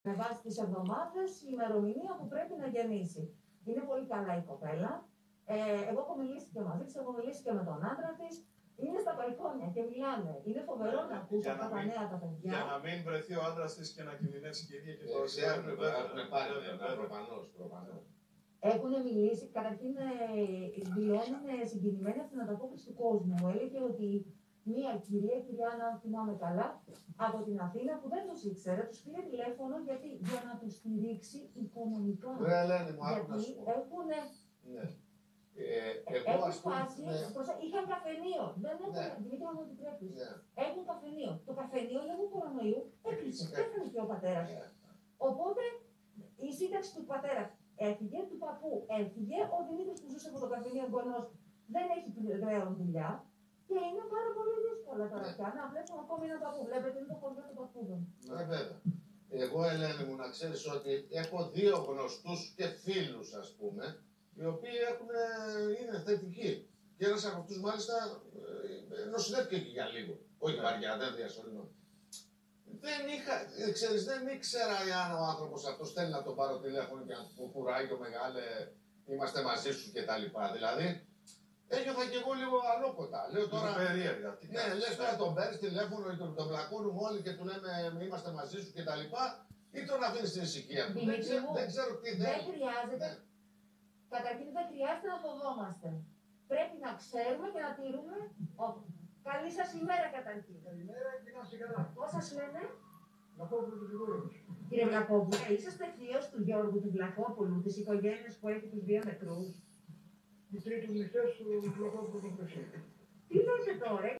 με βάση τις εβδομάδες η ημερομηνία που πρέπει να γεννήσει. Είναι πολύ καλά η κοπέλα. Εγώ έχω μιλήσει και μαζί της, έχω μιλήσει και με τον άντρα της. Είναι στα μπαλκόνια και μιλάνε. Είναι φοβερό να ακούς αυτά τα νέα τα παιδιά. Για να μην βρεθεί ο άντρας της και να κινδυνεύσει και η ίδια και το ξέρουμε, έχουν πάρει προφανώς. Έχουν μιλήσει, καταρχήν δηλώνουν συγκινημένοι από την ανταπόκριση του κόσμου. Μου έλεγε ότι μία κυρία, αν θυμάμαι καλά, από την Αθήνα που δεν τους ήξερε, τους πήρε τηλέφωνο για να τους στηρίξει οικονομικά. Γιατί έχουν. Ναι. Έχουν σπάσει, είχαν καφενείο. Δεν έχουν, Δημήτρη μου επιτρέπεις. Έχουν καφενείο. Το καφενείο λόγω κορονοϊού έκλεισε. Έφερε και ο πατέρας. Οπότε η σύνταξη του πατέρα έφυγε, του παππού έφυγε, ο Δημήτρης που ζούσε από το καφενείο γονός δεν έχει πλέον δουλειά και είναι πάρα πολύ δύσκολα τώρα πια να βλέπουμε ακόμη έναν παππού. Βλέπετε, είναι το χωριό του παππούδων. Βέβαια. Εγώ, Ελένη μου, να ξέρεις ότι έχω δύο γνωστούς και φίλους, ας πούμε, οι οποίοι είναι θετικοί. Και ένας από αυτούς μάλιστα νοσηλεύτηκε και για λίγο. Όχι βαριά, δεν διασωληνώ. Δεν ήξερα αν ο άνθρωπος αυτός θέλει να τον πάρω τηλέφωνο και να του πω κουράγιο μεγάλε, είμαστε μαζί σου κτλ. Δηλαδή, ένιωθα και εγώ λίγο αλόκοτα. Λέω τώρα. Ναι, λες τώρα τον παίρνεις τηλέφωνο ή τον βλακώνουμε όλοι και του λέμε είμαστε μαζί σου κτλ. Ή τον αφήνεις στην ησυχία του. Δεν ξέρω τι δεν χρειάζεται. Καταρχήν δεν χρειάζεται να φοβόμαστε. Πρέπει να ξέρουμε και να τηρούμε. Καλή σας ημέρα καταρχήν. Καλημέρα και να είστε καλά. Πώς σας λένε? Βλαχόπουλου του Γιώργου. Κύριε Βλαχόπουλου, είσαστε θείος του Γιώργου του Βλαχόπουλου, της οικογένειας που έχει τους δύο νεκρούς? Οι τρίτοι μισθές του Βλαχόπουλου του Πρεσίου. Τι λέτε τώρα?